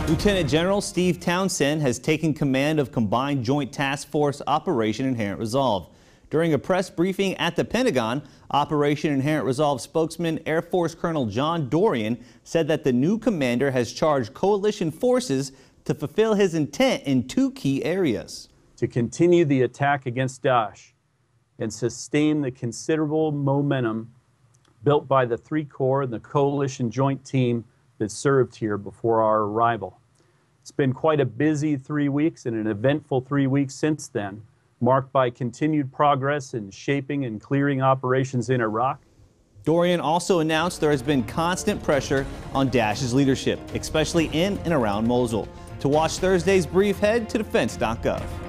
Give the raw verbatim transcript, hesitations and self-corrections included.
Lieutenant General Steve Townsend has taken command of Combined Joint Task Force Operation Inherent Resolve. During a press briefing at the Pentagon, Operation Inherent Resolve spokesman Air Force Colonel John Dorria said that the new commander has charged coalition forces to fulfill his intent in two key areas. To continue the attack against Daesh and sustain the considerable momentum built by the three corps and the coalition joint team that served here before our arrival. It's been quite a busy three weeks and an eventful three weeks since then, marked by continued progress in shaping and clearing operations in Iraq. Dorria also announced there has been constant pressure on Daesh's leadership, especially in and around Mosul. To watch Thursday's brief, head to defense dot gov.